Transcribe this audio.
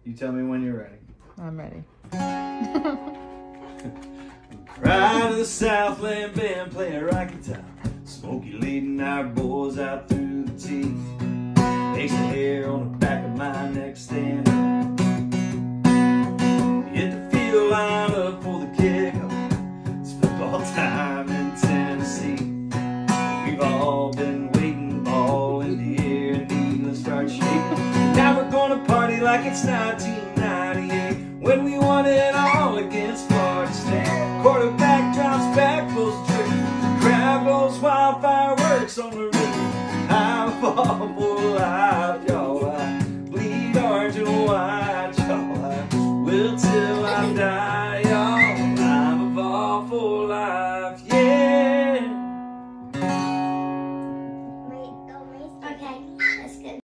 You tell me when you're ready. I'm ready. Ride to the Southland band playing rock guitar. Smokey leading our boys out through the teeth. Makes the hair on the back of my neck stand up. Hit the field line up for the kickoff. It's football time in Tennessee. We've all been waiting, ball in the air, and England starts shaking. Now we're gonna party like it's 1998 when we won it all against